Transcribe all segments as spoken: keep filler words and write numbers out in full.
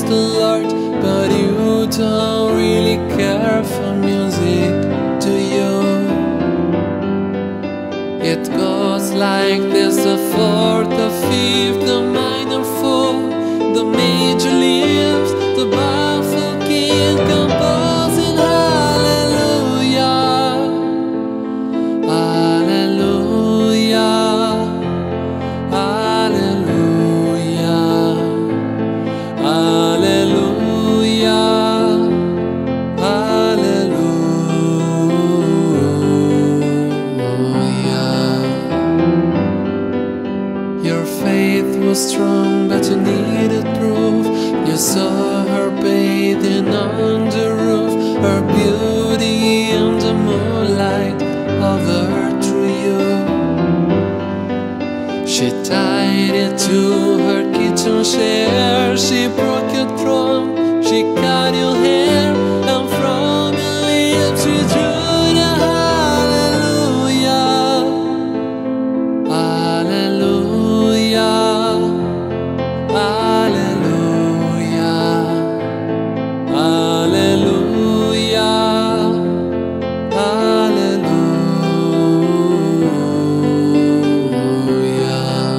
the Lord, but you don't really care for music, do you? It goes like this: the fourth, the fifth, the minor fall, the major leaves, the baffled king composing hallelujah, hallelujah, hallelujah, hallelujah, hallelujah. Your faith was strong, but you needed proof. You saw her bathing on the roof, her beauty in the moonlight overthrew you. She tied it to her kitchen chair, she broke your throne, she cut your hair, and from your lips she drew the hallelujah, hallelujah, hallelujah, hallelujah, hallelujah.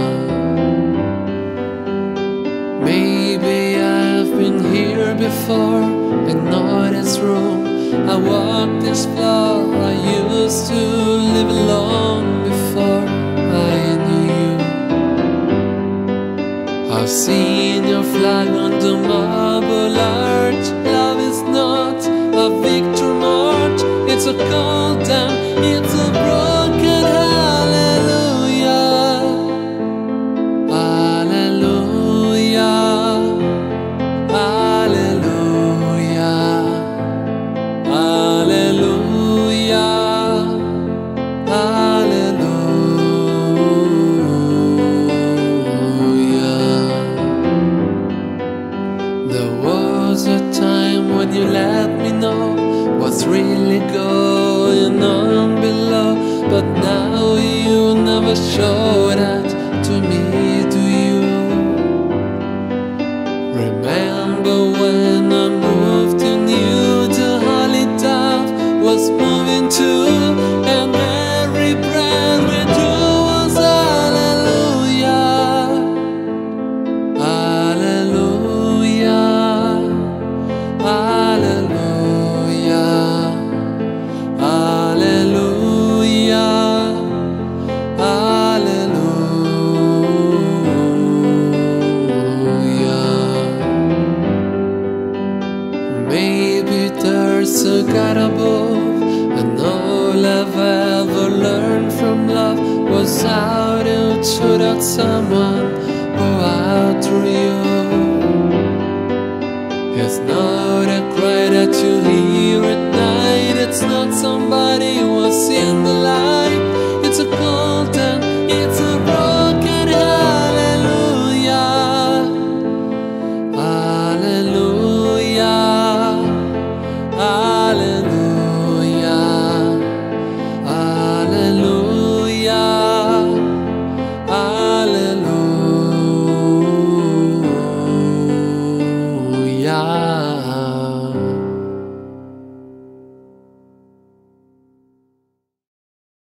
Maybe I've been here before, I know this room, I walk this floor. I used to live alone before I knew you. I've seen your flag on the marble arch. Love is not a victory march, it's a cold down, it's a broken hallelujah, hallelujah, hallelujah, hallelujah, hallelujah. There was a time when you let me know what's really going on below, but now you never show that to me, do you? Remember when I moved to you, the holly dove was moving too, and every breath we drew was hallelujah, hallelujah, hallelujah, hallelujah, hallelujah. Maybe there's a God above, and all I've ever learned from love was how to shoot out someone who outdrew you. It's not a cry that you hear at night, it's not somebody who was in the light, it's a cold and it's a broken hallelujah, hallelujah, hallelujah, hallelujah, hallelujah.